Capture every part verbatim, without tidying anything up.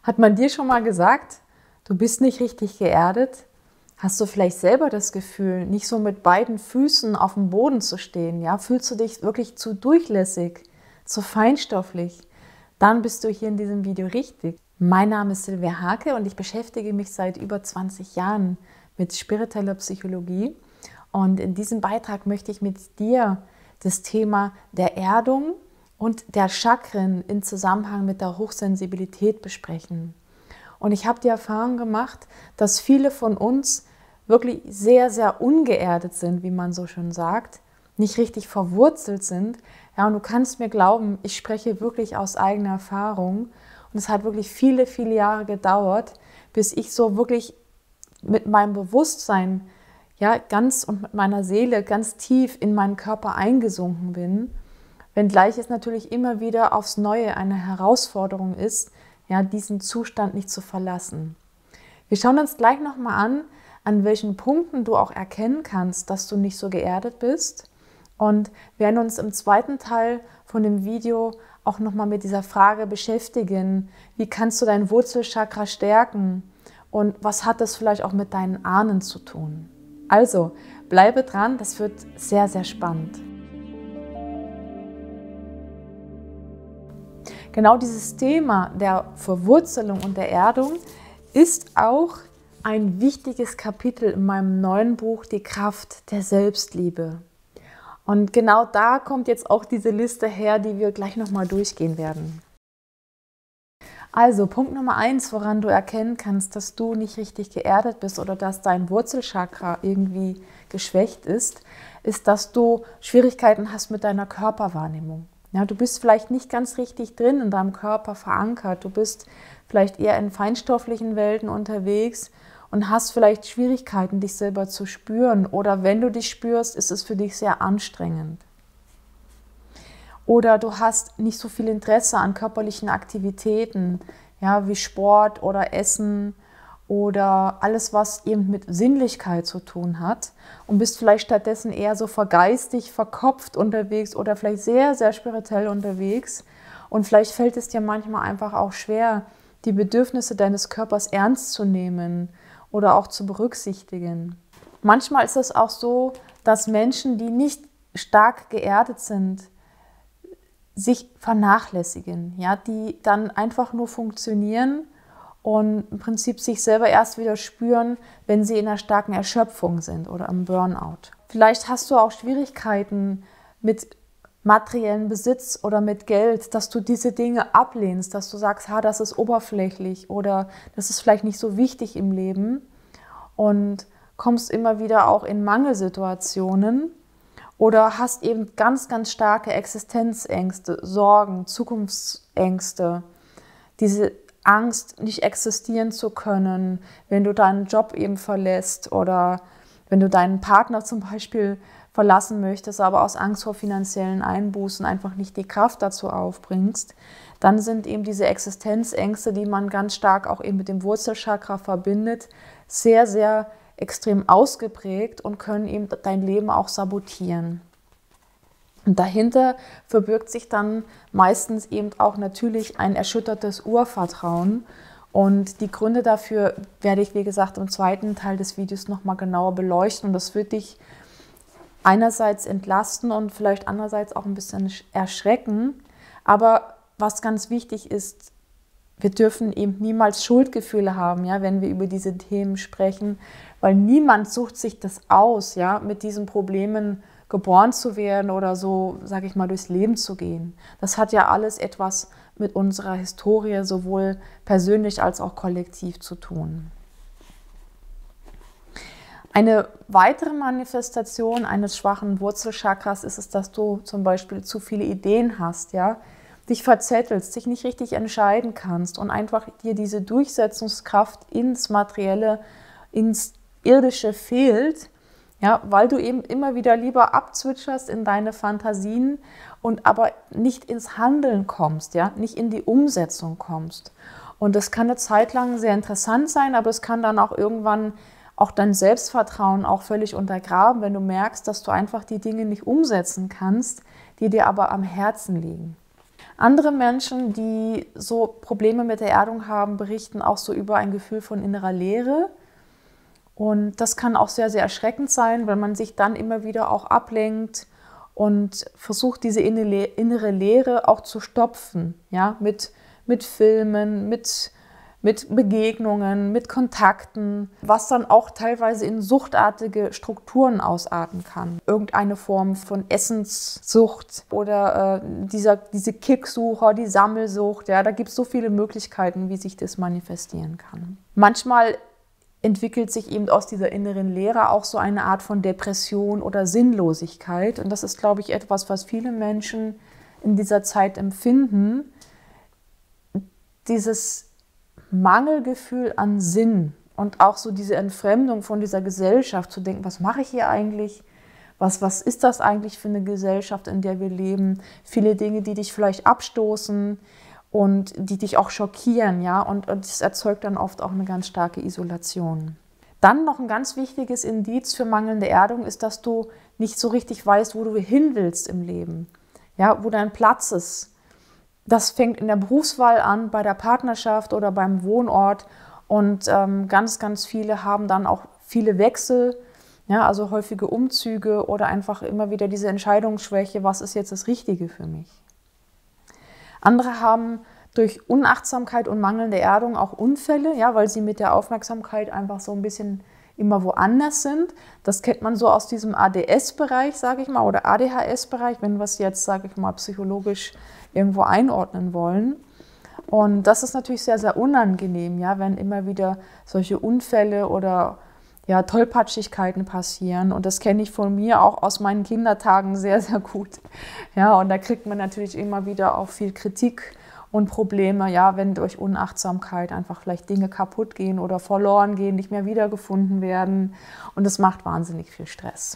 Hat man dir schon mal gesagt, du bist nicht richtig geerdet? Hast du vielleicht selber das Gefühl, nicht so mit beiden Füßen auf dem Boden zu stehen? Ja? Fühlst du dich wirklich zu durchlässig, zu feinstofflich? Dann bist du hier in diesem Video richtig. Mein Name ist Silvia Hake und ich beschäftige mich seit über zwanzig Jahren mit spiritueller Psychologie. Und in diesem Beitrag möchte ich mit dir das Thema der Erdung und der Chakren in Zusammenhang mit der Hochsensibilität besprechen. Und ich habe die Erfahrung gemacht, dass viele von uns wirklich sehr, sehr ungeerdet sind, wie man so schön sagt, nicht richtig verwurzelt sind. Ja, und du kannst mir glauben, ich spreche wirklich aus eigener Erfahrung. Und es hat wirklich viele, viele Jahre gedauert, bis ich so wirklich mit meinem Bewusstsein, ja, ganz und mit meiner Seele ganz tief in meinen Körper eingesunken bin. Wenngleich es natürlich immer wieder aufs Neue eine Herausforderung ist, ja, diesen Zustand nicht zu verlassen. Wir schauen uns gleich nochmal an, an welchen Punkten du auch erkennen kannst, dass du nicht so geerdet bist. Und werden uns im zweiten Teil von dem Video auch nochmal mit dieser Frage beschäftigen, wie kannst du dein Wurzelchakra stärken und was hat das vielleicht auch mit deinen Ahnen zu tun. Also, bleibe dran, das wird sehr, sehr spannend. Genau dieses Thema der Verwurzelung und der Erdung ist auch ein wichtiges Kapitel in meinem neuen Buch, Die Kraft der Selbstliebe. Und genau da kommt jetzt auch diese Liste her, die wir gleich nochmal durchgehen werden. Also Punkt Nummer eins, woran du erkennen kannst, dass du nicht richtig geerdet bist oder dass dein Wurzelchakra irgendwie geschwächt ist, ist, dass du Schwierigkeiten hast mit deiner Körperwahrnehmung. Ja, du bist vielleicht nicht ganz richtig drin in deinem Körper verankert. Du bist vielleicht eher in feinstofflichen Welten unterwegs und hast vielleicht Schwierigkeiten, dich selber zu spüren. Oder wenn du dich spürst, ist es für dich sehr anstrengend. Oder du hast nicht so viel Interesse an körperlichen Aktivitäten, ja, wie Sport oder Essen oder alles, was eben mit Sinnlichkeit zu tun hat und bist vielleicht stattdessen eher so vergeistigt, verkopft unterwegs oder vielleicht sehr, sehr spirituell unterwegs. Und vielleicht fällt es dir manchmal einfach auch schwer, die Bedürfnisse deines Körpers ernst zu nehmen oder auch zu berücksichtigen. Manchmal ist es auch so, dass Menschen, die nicht stark geerdet sind, sich vernachlässigen, ja, die dann einfach nur funktionieren und im Prinzip sich selber erst wieder spüren, wenn sie in einer starken Erschöpfung sind oder im Burnout. Vielleicht hast du auch Schwierigkeiten mit materiellen Besitz oder mit Geld, dass du diese Dinge ablehnst, dass du sagst, ha, das ist oberflächlich oder das ist vielleicht nicht so wichtig im Leben und kommst immer wieder auch in Mangelsituationen oder hast eben ganz, ganz starke Existenzängste, Sorgen, Zukunftsängste, diese Angst, nicht existieren zu können, wenn du deinen Job eben verlässt oder wenn du deinen Partner zum Beispiel verlassen möchtest, aber aus Angst vor finanziellen Einbußen einfach nicht die Kraft dazu aufbringst, dann sind eben diese Existenzängste, die man ganz stark auch eben mit dem Wurzelchakra verbindet, sehr, sehr extrem ausgeprägt und können eben dein Leben auch sabotieren. Und dahinter verbirgt sich dann meistens eben auch natürlich ein erschüttertes Urvertrauen. Und die Gründe dafür werde ich, wie gesagt, im zweiten Teil des Videos nochmal genauer beleuchten. Und das wird dich einerseits entlasten und vielleicht andererseits auch ein bisschen erschrecken. Aber was ganz wichtig ist, wir dürfen eben niemals Schuldgefühle haben, ja, wenn wir über diese Themen sprechen, weil niemand sucht sich das aus, ja, mit diesen Problemen geboren zu werden oder so, sage ich mal, durchs Leben zu gehen. Das hat ja alles etwas mit unserer Historie, sowohl persönlich als auch kollektiv zu tun. Eine weitere Manifestation eines schwachen Wurzelchakras ist es, dass du zum Beispiel zu viele Ideen hast, ja, dich verzettelst, dich nicht richtig entscheiden kannst und einfach dir diese Durchsetzungskraft ins Materielle, ins Irdische fehlt, ja, weil du eben immer wieder lieber abzwitscherst in deine Fantasien und aber nicht ins Handeln kommst, ja, nicht in die Umsetzung kommst. Und das kann eine Zeit lang sehr interessant sein, aber es kann dann auch irgendwann auch dein Selbstvertrauen auch völlig untergraben, wenn du merkst, dass du einfach die Dinge nicht umsetzen kannst, die dir aber am Herzen liegen. Andere Menschen, die so Probleme mit der Erdung haben, berichten auch so über ein Gefühl von innerer Leere. Und das kann auch sehr, sehr erschreckend sein, weil man sich dann immer wieder auch ablenkt und versucht, diese innere Leere auch zu stopfen, ja, mit, mit Filmen, mit, mit Begegnungen, mit Kontakten, was dann auch teilweise in suchtartige Strukturen ausarten kann. Irgendeine Form von Essenssucht oder äh, dieser, diese Kicksucher, die Sammelsucht, ja, da gibt es so viele Möglichkeiten, wie sich das manifestieren kann. Manchmal entwickelt sich eben aus dieser inneren Leere auch so eine Art von Depression oder Sinnlosigkeit. Und das ist, glaube ich, etwas, was viele Menschen in dieser Zeit empfinden. Dieses Mangelgefühl an Sinn und auch so diese Entfremdung von dieser Gesellschaft, zu denken, was mache ich hier eigentlich? Was, was ist das eigentlich für eine Gesellschaft, in der wir leben? Viele Dinge, die dich vielleicht abstoßen und die dich auch schockieren, ja, und, und das erzeugt dann oft auch eine ganz starke Isolation. Dann noch ein ganz wichtiges Indiz für mangelnde Erdung ist, dass du nicht so richtig weißt, wo du hin willst im Leben, ja, wo dein Platz ist. Das fängt in der Berufswahl an, bei der Partnerschaft oder beim Wohnort und ähm, ganz, ganz viele haben dann auch viele Wechsel, ja, also häufige Umzüge oder einfach immer wieder diese Entscheidungsschwäche, was ist jetzt das Richtige für mich. Andere haben durch Unachtsamkeit und mangelnde Erdung auch Unfälle, ja, weil sie mit der Aufmerksamkeit einfach so ein bisschen immer woanders sind. Das kennt man so aus diesem A D S-Bereich, sage ich mal, oder A D H S-Bereich, wenn wir es jetzt, sage ich mal, psychologisch irgendwo einordnen wollen. Und das ist natürlich sehr, sehr unangenehm, ja, wenn immer wieder solche Unfälle oder ja, Tollpatschigkeiten passieren. Und das kenne ich von mir auch aus meinen Kindertagen sehr, sehr gut. Ja, und da kriegt man natürlich immer wieder auch viel Kritik und Probleme, ja, wenn durch Unachtsamkeit einfach vielleicht Dinge kaputt gehen oder verloren gehen, nicht mehr wiedergefunden werden. Und das macht wahnsinnig viel Stress.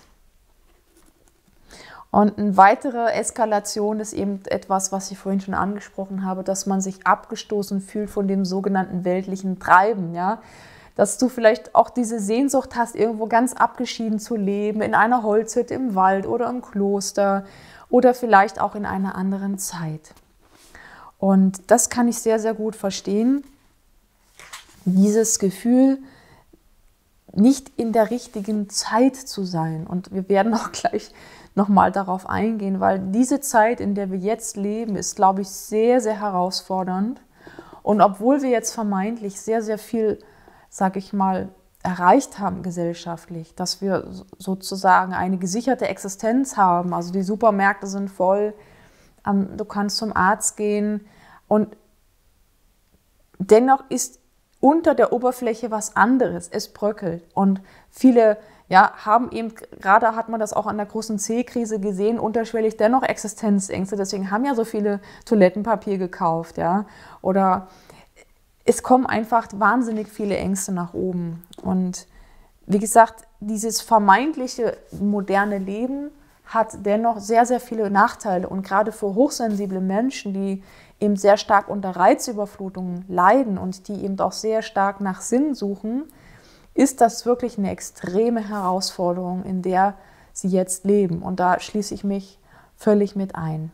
Und eine weitere Eskalation ist eben etwas, was ich vorhin schon angesprochen habe, dass man sich abgestoßen fühlt von dem sogenannten weltlichen Treiben, ja. Dass du vielleicht auch diese Sehnsucht hast, irgendwo ganz abgeschieden zu leben, in einer Holzhütte im Wald oder im Kloster oder vielleicht auch in einer anderen Zeit. Und das kann ich sehr, sehr gut verstehen. Dieses Gefühl, nicht in der richtigen Zeit zu sein. Und wir werden auch gleich nochmal darauf eingehen, weil diese Zeit, in der wir jetzt leben, ist, glaube ich, sehr, sehr herausfordernd. Und obwohl wir jetzt vermeintlich sehr, sehr viel, sage ich mal, erreicht haben gesellschaftlich, dass wir sozusagen eine gesicherte Existenz haben, also die Supermärkte sind voll, du kannst zum Arzt gehen und dennoch ist unter der Oberfläche was anderes, es bröckelt und viele ja, haben eben, gerade hat man das auch an der großen C-Krise gesehen, unterschwellig dennoch Existenzängste, deswegen haben ja so viele Toilettenpapier gekauft, ja, oder es kommen einfach wahnsinnig viele Ängste nach oben. Und wie gesagt, dieses vermeintliche moderne Leben hat dennoch sehr, sehr viele Nachteile. Und gerade für hochsensible Menschen, die eben sehr stark unter Reizüberflutung leiden und die eben auch sehr stark nach Sinn suchen, ist das wirklich eine extreme Herausforderung, in der sie jetzt leben. Und da schließe ich mich völlig mit ein.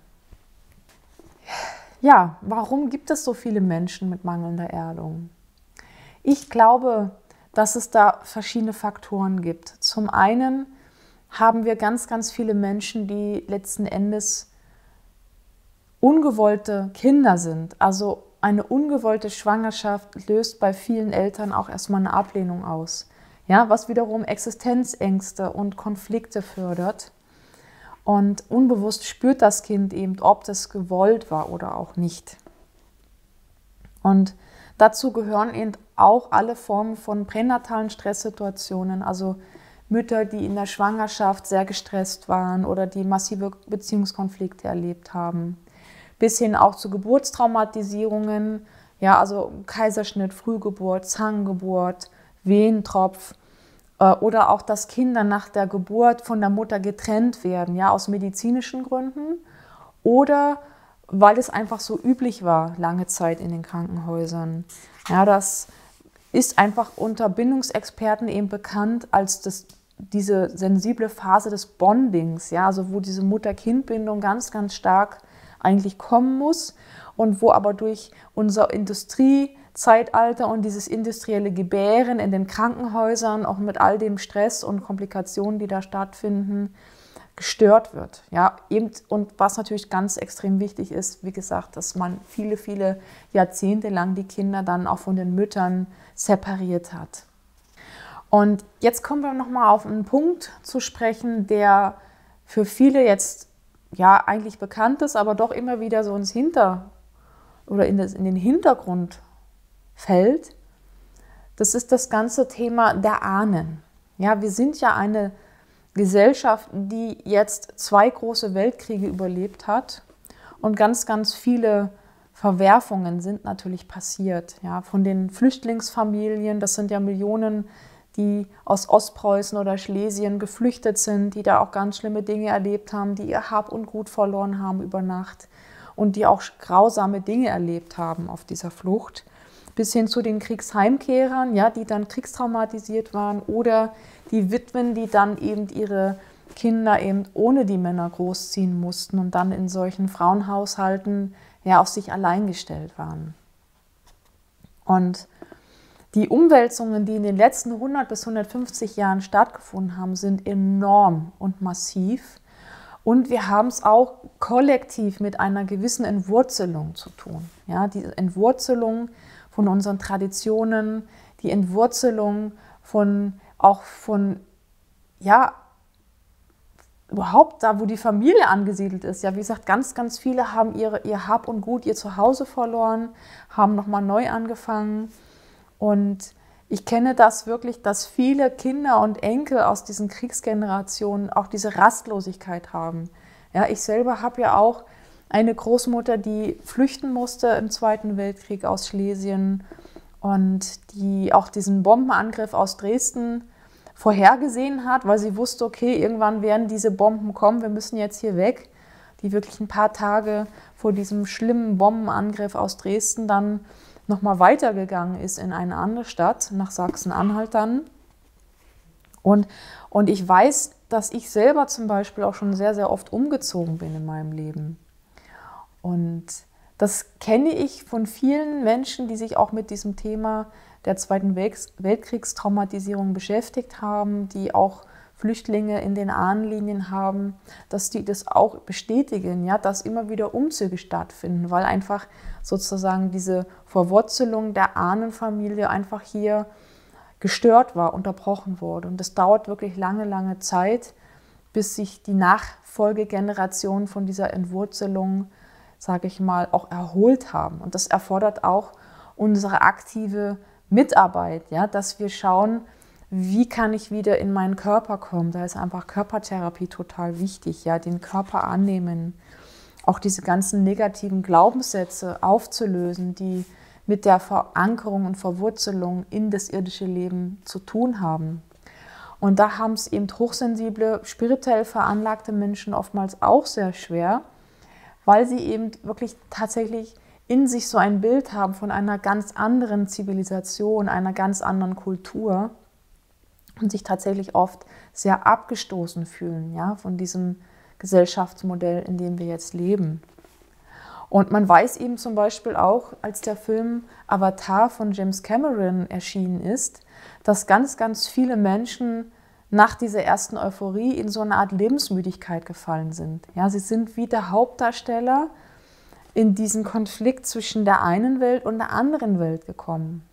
Ja, warum gibt es so viele Menschen mit mangelnder Erdung? Ich glaube, dass es da verschiedene Faktoren gibt. Zum einen haben wir ganz, ganz viele Menschen, die letzten Endes ungewollte Kinder sind. Also eine ungewollte Schwangerschaft löst bei vielen Eltern auch erstmal eine Ablehnung aus, ja, was wiederum Existenzängste und Konflikte fördert. Und unbewusst spürt das Kind eben, ob das gewollt war oder auch nicht. Und dazu gehören eben auch alle Formen von pränatalen Stresssituationen, also Mütter, die in der Schwangerschaft sehr gestresst waren oder die massive Beziehungskonflikte erlebt haben, bis hin auch zu Geburtstraumatisierungen, ja, also Kaiserschnitt, Frühgeburt, Zangengeburt, Wehentropf, oder auch, dass Kinder nach der Geburt von der Mutter getrennt werden, ja, aus medizinischen Gründen oder weil es einfach so üblich war, lange Zeit in den Krankenhäusern. Ja, das ist einfach unter Bindungsexperten eben bekannt als das, diese sensible Phase des Bondings, ja, also wo diese Mutter-Kind-Bindung ganz, ganz stark eigentlich kommen muss und wo aber durch unser Industriezeitalter und dieses industrielle Gebären in den Krankenhäusern, auch mit all dem Stress und Komplikationen, die da stattfinden, gestört wird. Ja, eben, und was natürlich ganz extrem wichtig ist, wie gesagt, dass man viele, viele Jahrzehnte lang die Kinder dann auch von den Müttern separiert hat. Und jetzt kommen wir nochmal auf einen Punkt zu sprechen, der für viele jetzt ja eigentlich bekannt ist, aber doch immer wieder so ins Hinter oder in, das, in den Hintergrund fällt. Das ist das ganze Thema der Ahnen. Ja, wir sind ja eine Gesellschaft, die jetzt zwei große Weltkriege überlebt hat und ganz, ganz viele Verwerfungen sind natürlich passiert. Ja, von den Flüchtlingsfamilien, das sind ja Millionen, die aus Ostpreußen oder Schlesien geflüchtet sind, die da auch ganz schlimme Dinge erlebt haben, die ihr Hab und Gut verloren haben über Nacht und die auch grausame Dinge erlebt haben auf dieser Flucht, bis hin zu den Kriegsheimkehrern, ja, die dann kriegstraumatisiert waren, oder die Witwen, die dann eben ihre Kinder eben ohne die Männer großziehen mussten und dann in solchen Frauenhaushalten ja auf sich allein gestellt waren. Und die Umwälzungen, die in den letzten hundert bis hundertfünfzig Jahren stattgefunden haben, sind enorm und massiv. Und wir haben es auch kollektiv mit einer gewissen Entwurzelung zu tun. Ja, die Entwurzelung von unseren Traditionen, die Entwurzelung von auch von, ja, überhaupt da, wo die Familie angesiedelt ist. Ja, wie gesagt, ganz, ganz viele haben ihre, ihr Hab und Gut, ihr Zuhause verloren, haben nochmal neu angefangen. Und ich kenne das wirklich, dass viele Kinder und Enkel aus diesen Kriegsgenerationen auch diese Rastlosigkeit haben. Ja, ich selber habe ja auch eine Großmutter, die flüchten musste im Zweiten Weltkrieg aus Schlesien und die auch diesen Bombenangriff aus Dresden vorhergesehen hat, weil sie wusste, okay, irgendwann werden diese Bomben kommen, wir müssen jetzt hier weg. Die wirklich ein paar Tage vor diesem schlimmen Bombenangriff aus Dresden dann nochmal weitergegangen ist in eine andere Stadt, nach Sachsen-Anhalt dann. Und, und ich weiß, dass ich selber zum Beispiel auch schon sehr, sehr oft umgezogen bin in meinem Leben. Und das kenne ich von vielen Menschen, die sich auch mit diesem Thema der Zweiten Weltkriegstraumatisierung beschäftigt haben, die auch Flüchtlinge in den Ahnenlinien haben, dass die das auch bestätigen, ja, dass immer wieder Umzüge stattfinden, weil einfach sozusagen diese Verwurzelung der Ahnenfamilie einfach hier gestört war, unterbrochen wurde. Und das dauert wirklich lange, lange Zeit, bis sich die Nachfolgegenerationen von dieser Entwurzelung, sage ich mal, auch erholt haben. Und das erfordert auch unsere aktive Mitarbeit, ja, dass wir schauen, wie kann ich wieder in meinen Körper kommen. Da ist einfach Körpertherapie total wichtig, ja, den Körper annehmen, auch diese ganzen negativen Glaubenssätze aufzulösen, die mit der Verankerung und Verwurzelung in das irdische Leben zu tun haben. Und da haben es eben hochsensible, spirituell veranlagte Menschen oftmals auch sehr schwer, weil sie eben wirklich tatsächlich in sich so ein Bild haben von einer ganz anderen Zivilisation, einer ganz anderen Kultur und sich tatsächlich oft sehr abgestoßen fühlen, ja, von diesem Gesellschaftsmodell, in dem wir jetzt leben. Und man weiß eben zum Beispiel auch, als der Film Avatar von James Cameron erschienen ist, dass ganz, ganz viele Menschen nach dieser ersten Euphorie in so eine Art Lebensmüdigkeit gefallen sind. Ja, sie sind wie der Hauptdarsteller in diesen Konflikt zwischen der einen Welt und der anderen Welt gekommen.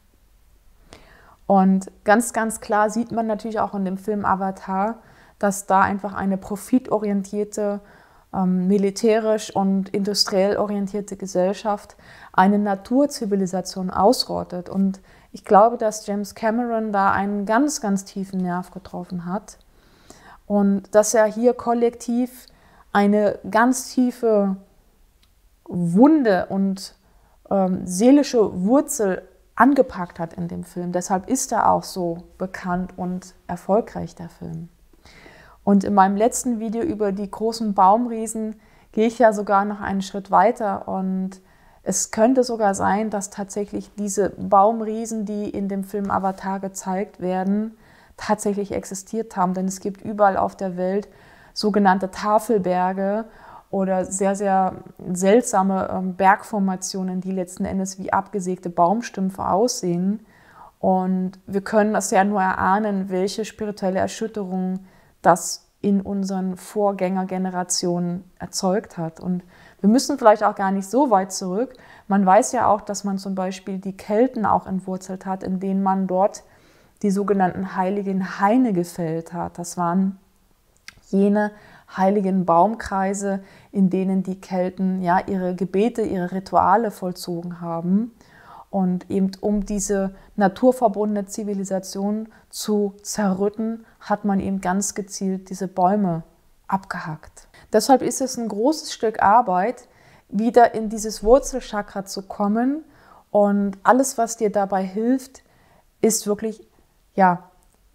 Und ganz, ganz klar sieht man natürlich auch in dem Film Avatar, dass da einfach eine profitorientierte, ähm, militärisch und industriell orientierte Gesellschaft eine Naturzivilisation ausrottet. Und ich glaube, dass James Cameron da einen ganz, ganz tiefen Nerv getroffen hat und dass er hier kollektiv eine ganz tiefe Wunde und ähm, seelische Wurzel angepackt hat in dem Film. Deshalb ist er auch so bekannt und erfolgreich, der Film. Und in meinem letzten Video über die großen Baumriesen gehe ich ja sogar noch einen Schritt weiter und es könnte sogar sein, dass tatsächlich diese Baumriesen, die in dem Film Avatar gezeigt werden, tatsächlich existiert haben. Denn es gibt überall auf der Welt sogenannte Tafelberge oder sehr, sehr seltsame ähm, Bergformationen, die letzten Endes wie abgesägte Baumstümpfe aussehen. Und wir können das ja nur erahnen, welche spirituelle Erschütterung das in unseren Vorgängergenerationen erzeugt hat. Und wir müssen vielleicht auch gar nicht so weit zurück. Man weiß ja auch, dass man zum Beispiel die Kelten auch entwurzelt hat, in denen man dort die sogenannten heiligen Haine gefällt hat. Das waren jene heiligen Baumkreise, in denen die Kelten ja ihre Gebete, ihre Rituale vollzogen haben. Und eben um diese naturverbundene Zivilisation zu zerrütten, hat man eben ganz gezielt diese Bäume abgehackt. Deshalb ist es ein großes Stück Arbeit, wieder in dieses Wurzelchakra zu kommen. Und alles, was dir dabei hilft, ist wirklich, ja,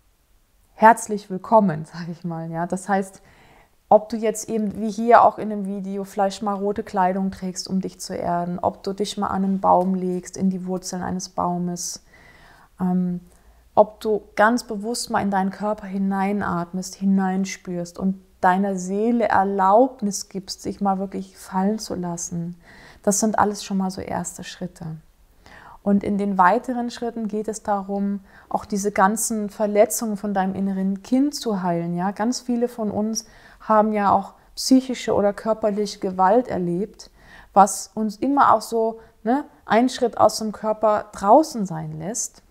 herzlich willkommen, sage ich mal. Ja, das heißt, ob du jetzt eben, wie hier auch in dem Video, vielleicht mal rote Kleidung trägst, um dich zu erden, ob du dich mal an einen Baum legst, in die Wurzeln eines Baumes, ähm, ob du ganz bewusst mal in deinen Körper hineinatmest, hineinspürst und deiner Seele Erlaubnis gibst, sich mal wirklich fallen zu lassen. Das sind alles schon mal so erste Schritte. Und in den weiteren Schritten geht es darum, auch diese ganzen Verletzungen von deinem inneren Kind zu heilen. Ja? Ganz viele von uns haben ja auch psychische oder körperliche Gewalt erlebt, was uns immer auch so ne, einen Schritt aus dem Körper draußen sein lässt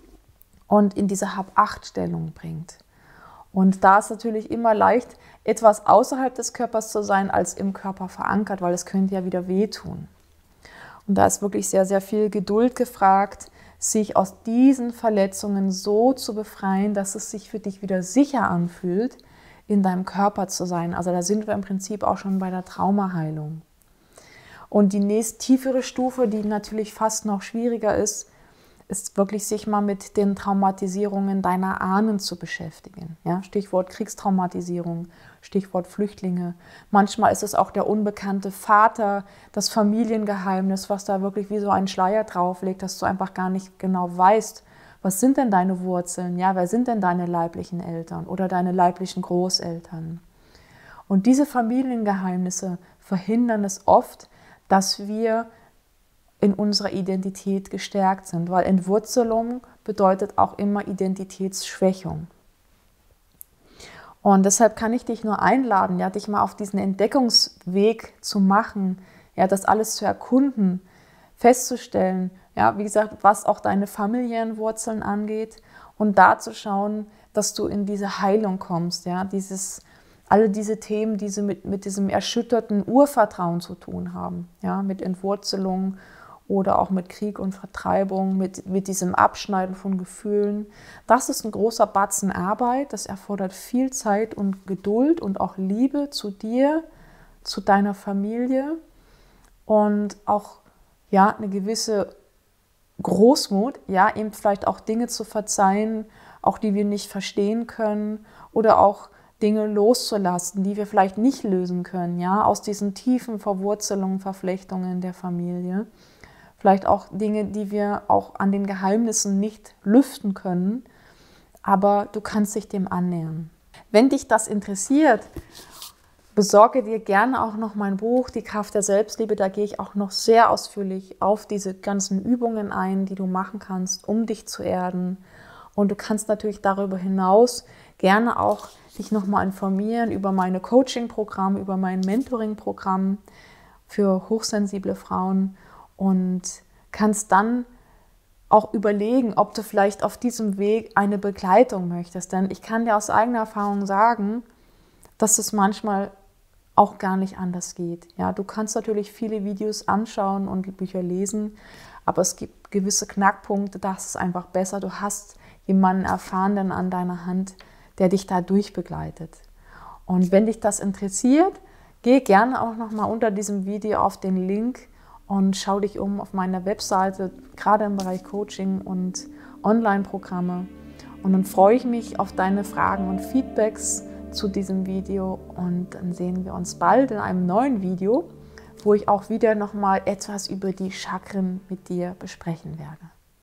und in diese Hab-Acht-Stellung bringt. Und da ist natürlich immer leicht, etwas außerhalb des Körpers zu sein, als im Körper verankert, weil es könnte ja wieder wehtun. Und da ist wirklich sehr, sehr viel Geduld gefragt, sich aus diesen Verletzungen so zu befreien, dass es sich für dich wieder sicher anfühlt, in deinem Körper zu sein. Also da sind wir im Prinzip auch schon bei der Traumaheilung. Und die nächst tiefere Stufe, die natürlich fast noch schwieriger ist, ist wirklich sich mal mit den Traumatisierungen deiner Ahnen zu beschäftigen. Ja, Stichwort Kriegstraumatisierung, Stichwort Flüchtlinge. Manchmal ist es auch der unbekannte Vater, das Familiengeheimnis, was da wirklich wie so ein Schleier drauf liegt, dass du einfach gar nicht genau weißt, was sind denn deine Wurzeln? Ja, wer sind denn deine leiblichen Eltern oder deine leiblichen Großeltern? Und diese Familiengeheimnisse verhindern es oft, dass wir in unserer Identität gestärkt sind, weil Entwurzelung bedeutet auch immer Identitätsschwächung. Und deshalb kann ich dich nur einladen, ja, dich mal auf diesen Entdeckungsweg zu machen, ja, das alles zu erkunden, festzustellen, ja, wie gesagt, was auch deine familiären Wurzeln angeht und da zu schauen, dass du in diese Heilung kommst, ja, dieses, alle diese Themen, die sie mit, mit diesem erschütterten Urvertrauen zu tun haben, ja, mit Entwurzelung oder auch mit Krieg und Vertreibung, mit, mit diesem Abschneiden von Gefühlen. Das ist ein großer Batzen Arbeit, das erfordert viel Zeit und Geduld und auch Liebe zu dir, zu deiner Familie und auch ja, eine gewisse Großmut, ja, eben vielleicht auch Dinge zu verzeihen, auch die wir nicht verstehen können oder auch Dinge loszulassen, die wir vielleicht nicht lösen können, ja, aus diesen tiefen Verwurzelungen, Verflechtungen der Familie. Vielleicht auch Dinge, die wir auch an den Geheimnissen nicht lüften können, aber du kannst dich dem annähern. Wenn dich das interessiert, besorge dir gerne auch noch mein Buch, Die Kraft der Selbstliebe. Da gehe ich auch noch sehr ausführlich auf diese ganzen Übungen ein, die du machen kannst, um dich zu erden. Und du kannst natürlich darüber hinaus gerne auch dich nochmal informieren über meine Coaching-Programme, über mein Mentoring-Programm für hochsensible Frauen und kannst dann auch überlegen, ob du vielleicht auf diesem Weg eine Begleitung möchtest. Denn ich kann dir aus eigener Erfahrung sagen, dass es manchmal auch gar nicht anders geht. Ja, du kannst natürlich viele Videos anschauen und Bücher lesen, aber es gibt gewisse Knackpunkte, da ist es einfach besser. Du hast jemanden Erfahrenen an deiner Hand, der dich da durchbegleitet. Und wenn dich das interessiert, geh gerne auch noch mal unter diesem Video auf den Link und schau dich um auf meiner Webseite, gerade im Bereich Coaching und Online-Programme. Und dann freue ich mich auf deine Fragen und Feedbacks zu diesem Video und dann sehen wir uns bald in einem neuen Video, wo ich auch wieder nochmal etwas über die Chakren mit dir besprechen werde.